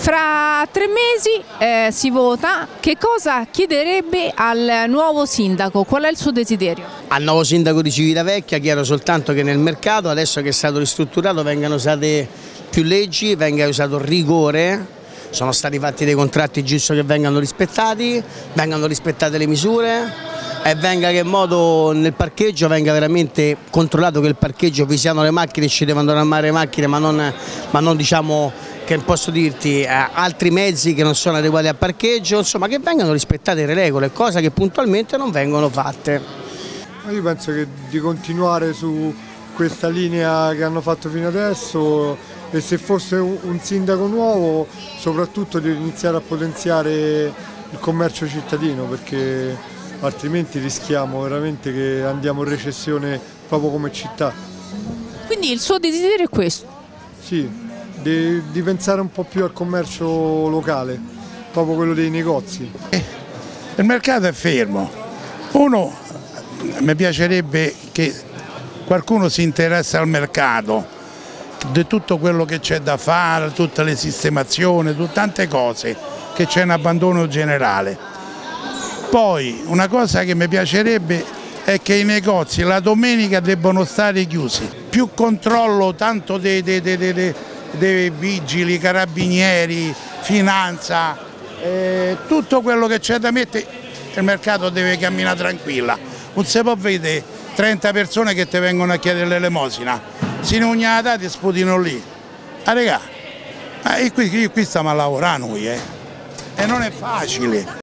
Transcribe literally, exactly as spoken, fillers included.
Fra tre mesi eh, si vota, che cosa chiederebbe al nuovo sindaco? Qual è il suo desiderio? Al nuovo sindaco di Civitavecchia chiedo soltanto che nel mercato, adesso che è stato ristrutturato, vengano usate più leggi, venga usato rigore, sono stati fatti dei contratti giusto che vengano rispettati, vengano rispettate le misure e venga che in modo nel parcheggio venga veramente controllato, che il parcheggio vi siano le macchine, ci devono armare le macchine, ma non, ma non diciamo che posso dirti eh, altri mezzi che non sono adeguati al parcheggio, insomma che vengano rispettate le regole, cose che puntualmente non vengono fatte. Io penso che di continuare su questa linea che hanno fatto fino adesso, e se fosse un sindaco nuovo soprattutto di iniziare a potenziare il commercio cittadino, perché altrimenti rischiamo veramente che andiamo in recessione proprio come città. Quindi il suo desiderio è questo? Sì, di, di pensare un po' più al commercio locale, proprio quello dei negozi. Il mercato è fermo, uno mi piacerebbe che qualcuno si interessa al mercato, di tutto quello che c'è da fare, tutte le sistemazioni, tante cose, che c'è un abbandono generale. Poi una cosa che mi piacerebbe è che i negozi la domenica debbono stare chiusi, più controllo tanto dei, dei, dei, dei, dei vigili, carabinieri, finanza, eh, tutto quello che c'è da mettere, il mercato deve camminare tranquilla, non si può vedere trenta persone che ti vengono a chiedere l'elemosina, se non ogni data ti sputino lì. Ah regà, ma qui, qui stiamo a lavorare noi, eh, e non è facile.